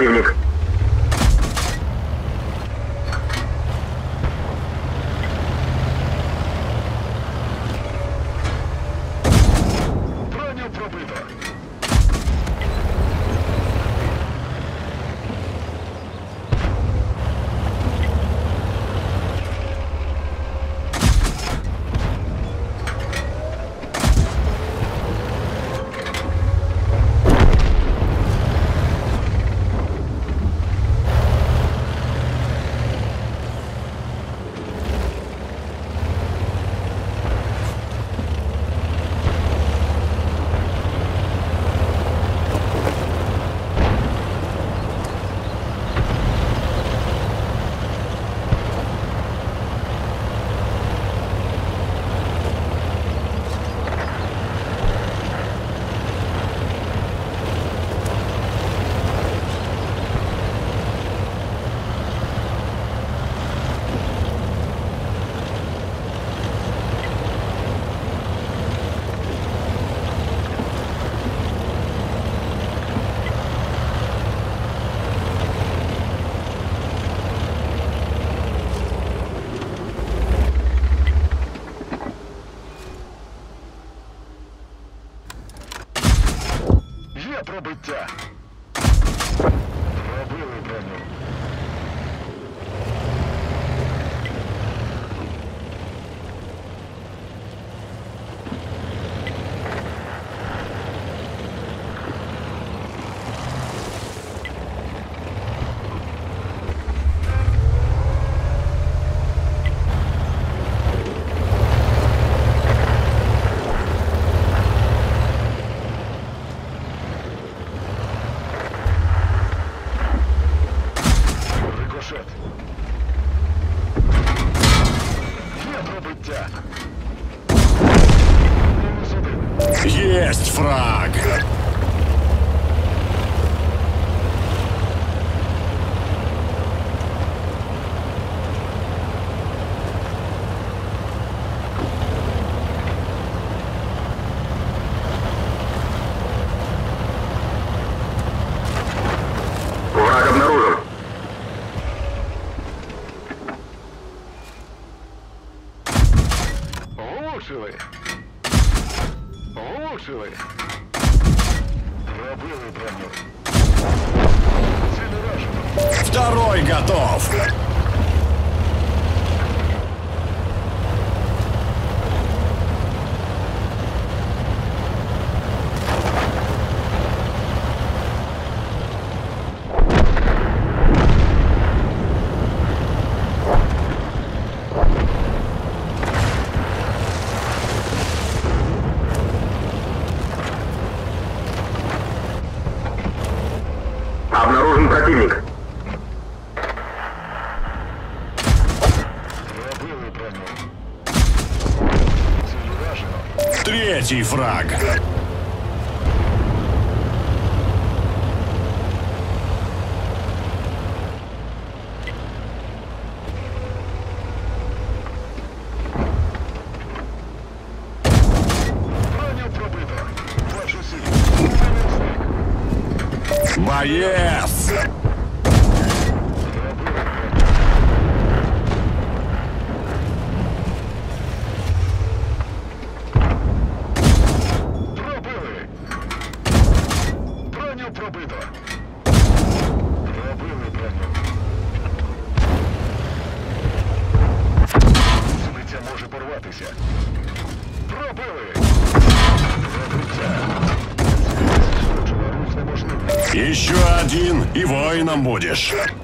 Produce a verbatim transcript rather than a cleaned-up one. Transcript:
противник. Броню пробито. Є пробиття. Пробили броню. Рикошет. Є пробиття. Мінус один. Есть фраг! Враг обнаружен. Влучили. Влучили. Пробили броню. Ціль уражена. Второй готов! Обнаружен противник. Пробили броню. Ціль уражена. Третий фраг! Броню пробито. Вашу силу. Боец! Пробили. Броню пробито. Пробили броню. Злиця може порватися. Пробили. Пробиття. Злиця рух неможливо. Еще один, и воином будешь.